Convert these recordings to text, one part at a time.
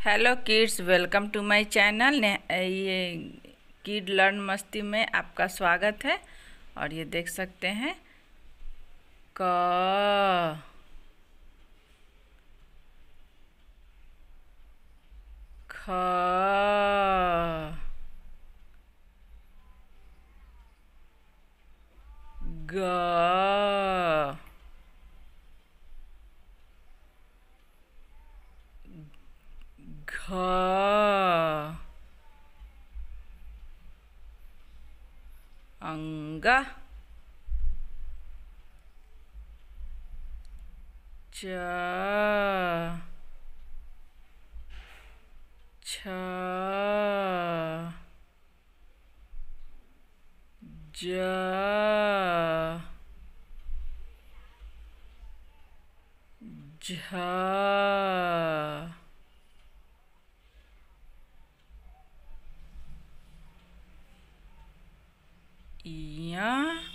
Hello kids, welcome to my channel. ये kid learn मस्ती में आपका स्वागत है। और ये देख सकते हैं क ख ग घ अंग च छ ज झ इया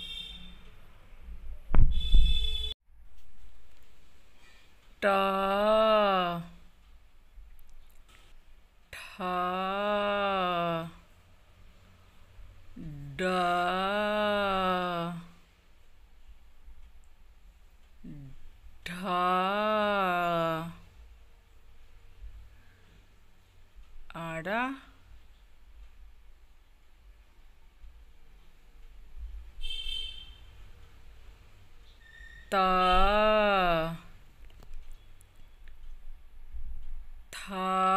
ट ठ ड ढ अड़ा त थ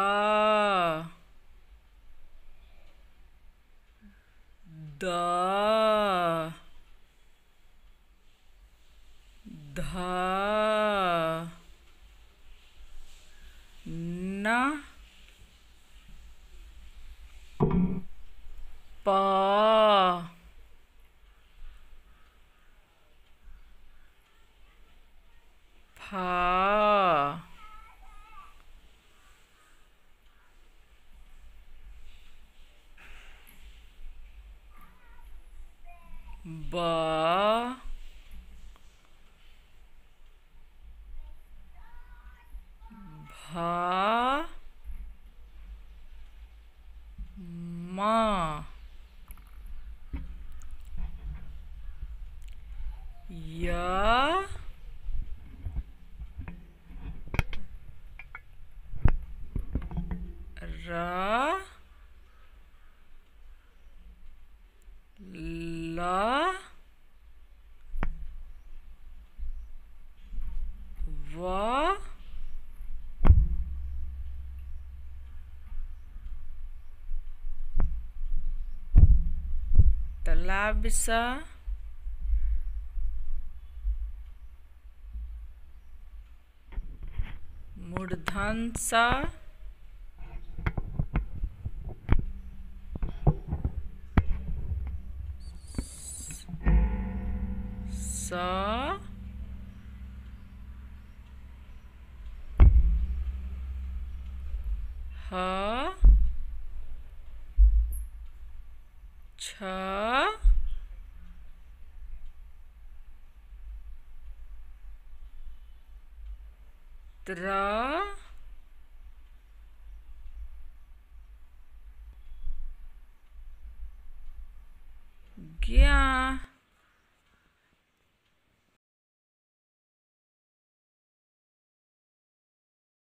द ध न प फ ब भ म य र ल व तालाब सा मूर्धन सा स ह छ त्र ज्ञ